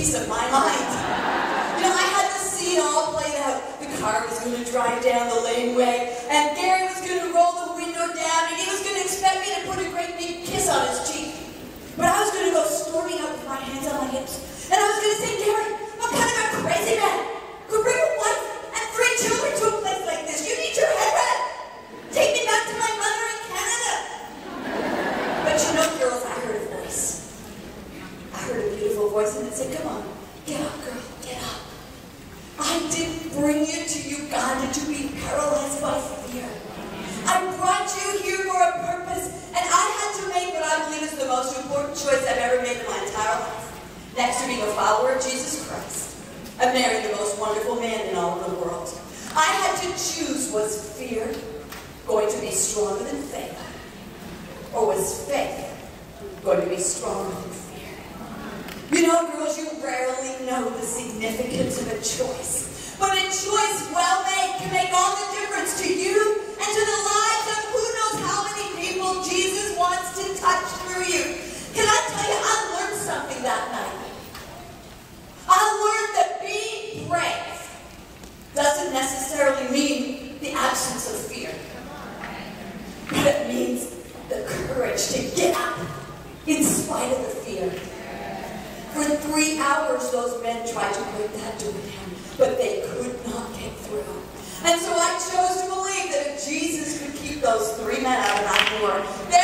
peace of my mind. You know, I had the scene all played out. The car was going to drive down the laneway, and Gary was going to roll the window down, and he was going to expect me to put a great big kiss on his cheek. But I was going to go storming out with my hands on my hips, and I was going to say, Gary, what kind of a crazy man could bring a wife and 3 children to a place like this? You need your head read. Take me back to my mother in Canada. But you know, girls, I heard a voice. I heard a beautiful voice, and it said, come on, get up, girl, get up. I didn't bring you to Uganda to be paralyzed by fear. I brought you here for a purpose, and I had to make what I believe is the most important choice I've ever made in my entire life. Next to being a follower of Jesus Christ, I married the most wonderful man in all of the world. I had to choose, was fear going to be stronger than faith? Or was faith going to be stronger than fear? You know, girls, you rarely know the significance of a choice. But a choice well made can make all the difference to you and to the lives of who knows how many people Jesus wants to touch through you. Can I tell you, I learned something that night. I learned that being brave doesn't necessarily mean the absence of fear. But it means the courage to get up in spite of the fear. For 3 hours, those men tried to break that door down, but they could not get through. And so I chose to believe that if Jesus could keep those 3 men out of that door,